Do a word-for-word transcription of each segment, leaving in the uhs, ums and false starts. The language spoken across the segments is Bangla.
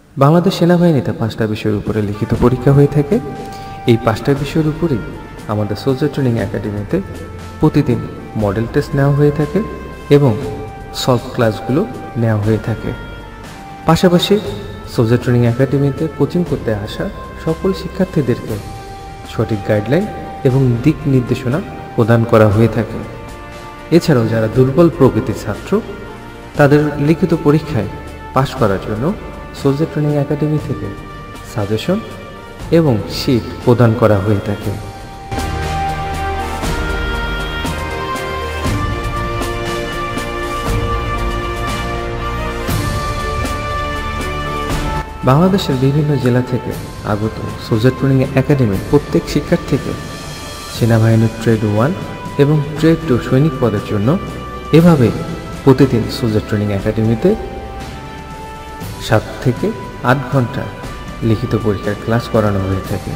বাংলাদেশ সেনাবাহিনীতে পাঁচটা বিষয়ের উপরে লিখিত পরীক্ষা হয়ে থাকে। এই পাঁচটা বিষয়ের উপরেই আমাদের সোলজার ট্রেনিং একাডেমিতে প্রতিদিন মডেল টেস্ট নেওয়া হয়ে থাকে এবং সলভ ক্লাসগুলো নেওয়া হয়ে থাকে। পাশাপাশি সোলজার ট্রেনিং একাডেমিতে কোচিং করতে আসা সকল শিক্ষার্থীদেরকে সঠিক গাইডলাইন এবং দিক নির্দেশনা প্রদান করা হয়ে থাকে। এছাড়াও যারা দুর্বল প্রকৃতির ছাত্র তাদের লিখিত পরীক্ষায় পাশ করার জন্য সোলজার ট্রেনিং একাডেমি থেকে সাজেশন এবং শীট প্রদান করা হয়ে থাকে। বাংলাদেশের বিভিন্ন জেলা থেকে আগত সোলজার ট্রেনিং একাডেমির প্রত্যেক শিক্ষার্থীকে সেনাবাহিনীর ট্রেড ওয়ান এবং ট্রেড টু সৈনিক পদের জন্য এভাবে প্রতিদিন সোলজার ট্রেনিং একাডেমিতে সাত থেকে আট ঘন্টা লিখিত পরীক্ষার ক্লাস করানো হয়ে থাকে।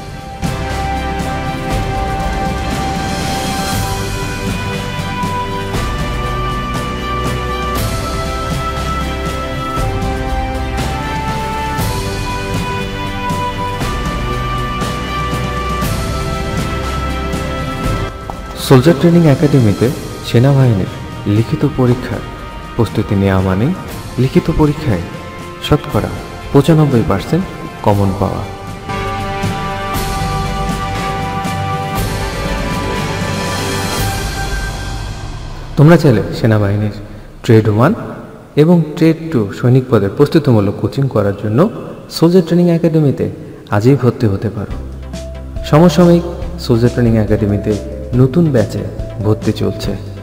সোলজার ট্রেনিং একাডেমিতে সেনাবাহিনীর লিখিত পরীক্ষার প্রস্তুতি নেওয়া মানে লিখিত পরীক্ষায় শতকরা পঁচানব্বই পার্সেন্ট কমন পাওয়া। তোমরা চাইলে সেনাবাহিনীর ট্রেড ওয়ান এবং ট্রেড টু সৈনিক পদের প্রস্তুতিমূলক কোচিং করার জন্য সোলজার ট্রেনিং একাডেমিতে আজই ভর্তি হতে পারো। সমসাময়িক সোলজার ট্রেনিং একাডেমিতে নতুন ব্যাচে ভর্তি চলছে।